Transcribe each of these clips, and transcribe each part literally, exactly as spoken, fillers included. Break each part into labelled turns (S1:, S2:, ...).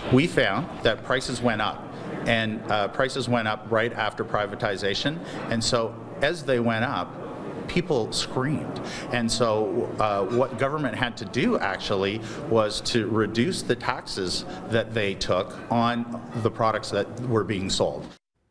S1: we found that prices went up, and uh, prices went up right after privatization, and so as they went up, people screamed. And so uh, what government had to do actually was to reduce the taxes that they took on the products that were being sold.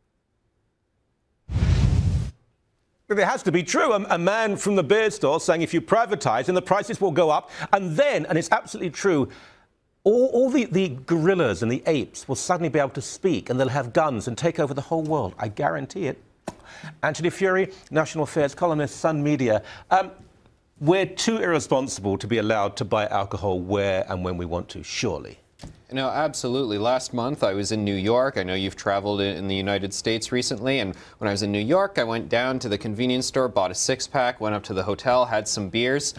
S2: It has to be true. A, a man from the beer store saying if you privatise, then the prices will go up. And then, and it's absolutely true, all, all the, the gorillas and the apes will suddenly be able to speak, and they'll have guns and take over the whole world. I guarantee it. Anthony Furey, National Affairs columnist, Sun Media. Um, we're too irresponsible to be allowed to buy alcohol where and when we want to, surely.
S3: No, absolutely. Last month I was in New York. I know you've traveled in the United States recently, and when I was in New York, I went down to the convenience store, bought a six-pack, went up to the hotel, had some beers.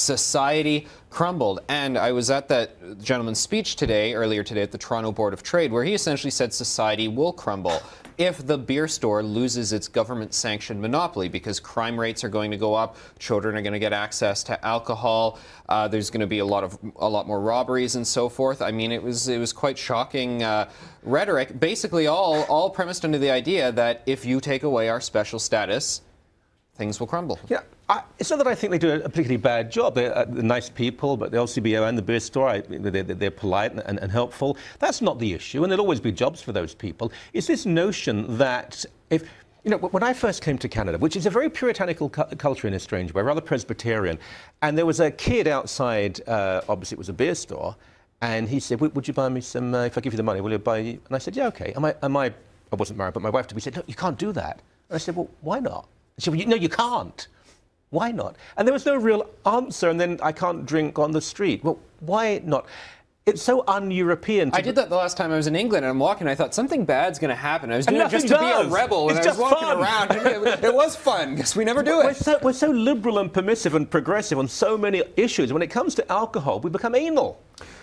S3: Society crumbled. And I was at that gentleman's speech today, earlier today at the Toronto Board of Trade, where he essentially said society will crumble if the beer store loses its government-sanctioned monopoly, because crime rates are going to go up, children are going to get access to alcohol, uh, there's going to be a lot of a lot more robberies and so forth. I mean, it was it was quite shocking uh, rhetoric, basically all all premised under the idea that if you take away our special status, things will crumble.
S2: Yeah, I, it's not that I think they do a particularly bad job. They're, uh, they're nice people, but the L C B O and the beer store, I, they're, they're polite and, and helpful. That's not the issue, and there'll always be jobs for those people. It's this notion that if, you know, when I first came to Canada, which is a very puritanical cu culture in a strange way, rather Presbyterian, and there was a kid outside, uh, obviously it was a beer store, and he said, would you buy me some, uh, if I give you the money, will you buy, and I said, yeah, okay. Am I, am I, I wasn't married, but my wife to be said, no, you can't do that. And I said, well, why not? She said, well, you, no, you can't. Why not? And there was no real answer, and then I can't drink on the street. Well, why not? It's so un-European.
S3: I did that the last time I was in England, and I'm walking, and I thought something bad's going to happen. I was doing
S2: and
S3: it just
S2: does.
S3: to be a rebel, and
S2: it's
S3: I was walking
S2: fun.
S3: around. And it, it was fun, because we never do it.
S2: We're so, we're so liberal and permissive and progressive on so many issues. When it comes to alcohol, we become anal.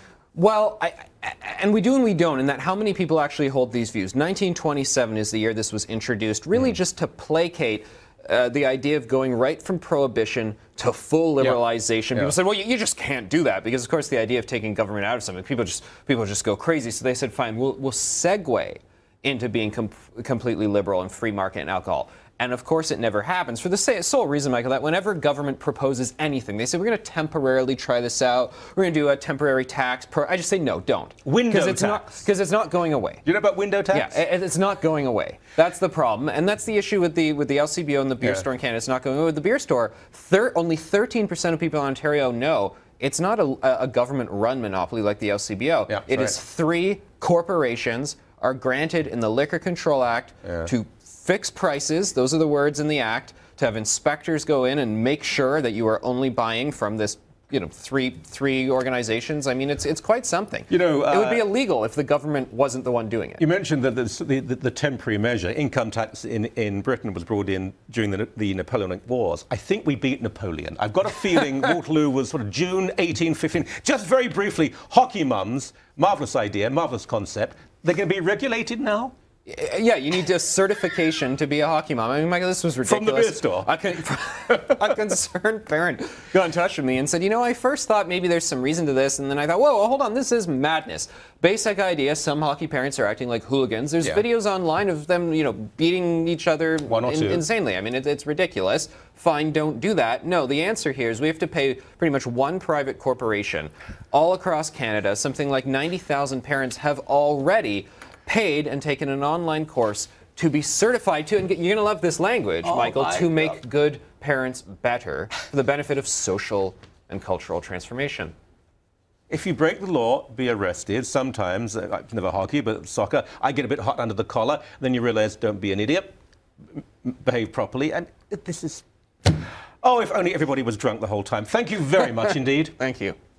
S3: Well, I, and we do and we don't, in that how many people actually hold these views? nineteen twenty-seven is the year this was introduced, really mm. just to placate Uh, the idea of going right from prohibition to full liberalization.
S2: Yep.
S3: People
S2: Yep.
S3: said, well, you, you just can't do that, because, of course, the idea of taking government out of something, people just people just go crazy. So they said, fine, we'll, we'll segue into being com completely liberal and free market in alcohol. And, of course, it never happens for the sole reason, Michael, that whenever government proposes anything, they say, we're going to temporarily try this out. We're going to do a temporary tax. Per I just say, no, don't.
S2: Window
S3: it's
S2: tax.
S3: Because it's not going away.
S2: You know about window tax?
S3: Yeah, it, it's not going away. That's the problem. And that's the issue with the with the L C B O and the beer
S2: yeah.
S3: store in Canada. It's not going away. With the beer store, thir only thirteen percent of people in Ontario know it's not a, a government-run monopoly like the L C B O.
S2: Yeah,
S3: it
S2: right.
S3: is three corporations are granted in the Liquor Control Act
S2: yeah.
S3: to fix prices, those are the words in the act, to have inspectors go in and make sure that you are only buying from this, you know, three three organizations. I mean, it's it's quite something.
S2: You know, uh,
S3: it would be illegal if the government wasn't the one doing it.
S2: You mentioned that the, the, the temporary measure, income tax in, in Britain, was brought in during the, the Napoleonic Wars. I think we beat Napoleon. I've got a feeling Waterloo was sort of June eighteen fifteen. Just very briefly, hockey mums, marvellous idea, marvellous concept. They're going to be regulated now?
S3: Yeah, you need a certification to be a hockey mom. I mean, Michael, this was ridiculous.
S2: From the beer store.
S3: A, con a concerned parent got in touch with me and said, you know, I first thought maybe there's some reason to this, and then I thought, whoa, hold on, this is madness. Basic idea, some hockey parents are acting like hooligans. There's
S2: yeah.
S3: videos online of them, you know, beating each other
S2: One or
S3: in,
S2: two.
S3: insanely. I mean, it, it's ridiculous. Fine, don't do that. No, the answer here is we have to pay pretty much one private corporation all across Canada. Something like ninety thousand parents have already paid and taken an online course to be certified to, and you're going to love this language,
S2: oh
S3: Michael, to make
S2: God.
S3: good parents better for the benefit of social and cultural transformation.
S2: If you break the law, be arrested. Sometimes, uh, never hockey, but soccer, I get a bit hot under the collar. Then you realize, don't be an idiot, behave properly. And this is... Oh, if only everybody was drunk the whole time. Thank you very much indeed.
S3: Thank you.